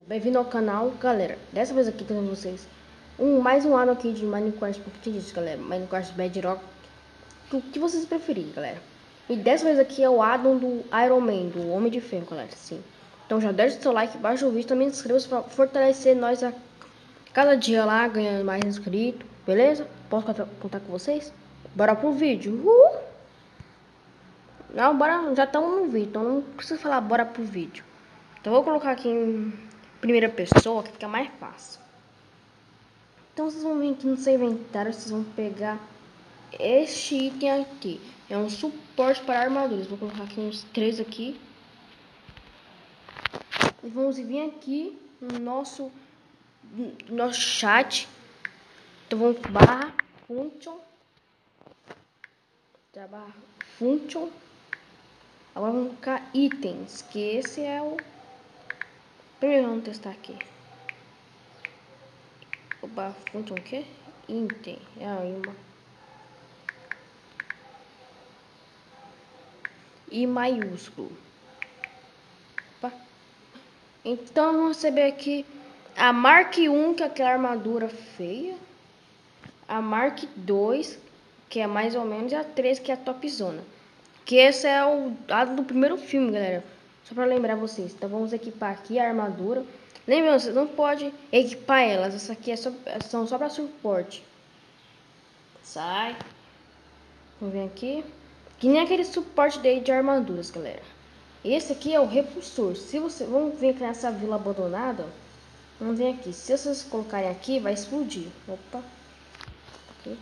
Bem-vindo ao canal, galera. Dessa vez aqui com vocês mais um ano aqui de Minecraft Competitions, galera. Minecraft Bedrock, o que vocês preferirem, galera. E dessa vez aqui é o addon do Iron Man, do Homem de Ferro, galera. Sim. Então já deixa o seu like, baixa o vídeo, também se inscreva para fortalecer nós a cada dia lá, ganhando mais inscritos, beleza? Posso contar com vocês? Bora pro vídeo. Não, bora, já estamos no vídeo, então não precisa falar bora pro vídeo. Então vou colocar aqui em primeira pessoa, que fica mais fácil. Então vocês vão vir aqui no seu inventário, vocês vão pegar este item aqui. É um suporte para armaduras. Vou colocar aqui uns 3 aqui. E vamos vir aqui no nosso chat. Então vamos barra function. Barra function. Agora vamos colocar itens, que esse é o... Primeiro vamos testar aqui. O barra function o que? Item. I maiúsculo. Opa. Então vamos receber aqui a Mark 1, que é aquela armadura feia. A Mark 2, que é mais ou menos, e a 3, que é a topzona. Que esse é o lado do primeiro filme, galera. Só para lembrar vocês. Então vamos equipar aqui a armadura. Lembrando, vocês não podem equipar elas. Essa aqui são só para suporte. Sai. Vamos ver aqui. Que nem aquele suporte daí de armaduras, galera. Esse aqui é o repulsor. Se você... Vamos ver aqui nessa vila abandonada. Vamos ver aqui. Se vocês colocarem aqui, vai explodir. Opa. Aqui.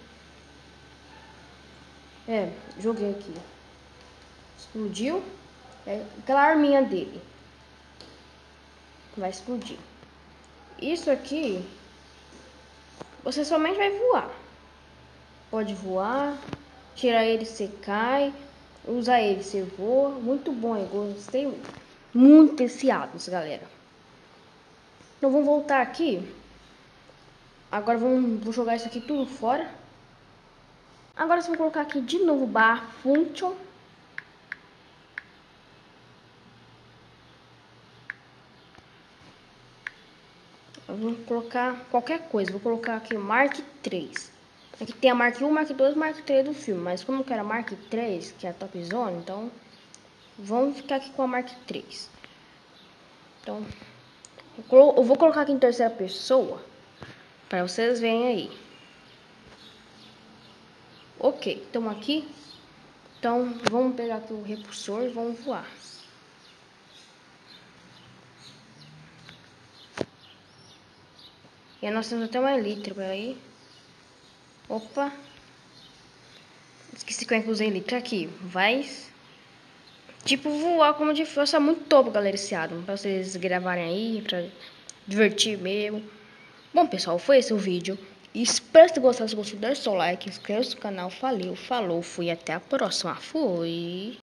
Joguei aqui. Explodiu. É aquela arminha dele. Vai explodir. Isso aqui, você somente vai voar. Pode voar. Tirar ele, você cai. Usa ele, você voa. Muito bom, eu gostei muito desse addon, galera. Então vamos voltar aqui. Agora vou jogar isso aqui tudo fora. Agora você vai colocar aqui de novo barra function. Eu vou colocar qualquer coisa. Vou colocar aqui Mark 3. Aqui tem a Mark 1, Mark 2, Mark 3 do filme. Mas como eu quero a Mark 3, que é a Top Zone, então vamos ficar aqui com a Mark 3. Então, eu vou colocar aqui em terceira pessoa, para vocês verem aí. Ok, estamos aqui. Então, vamos pegar aqui o repulsor e vamos voar. E nós temos até uma elitra aí. Opa. Esqueci como é que usei elitra aqui. Vai... Tipo, voar como de força muito top, galera, esse addon. Pra vocês gravarem aí, pra divertir mesmo. Bom, pessoal, foi esse o vídeo. Espero que vocês gostou. Deixe seu like, inscreva-se no canal. Valeu, falou, fui, até a próxima. Fui.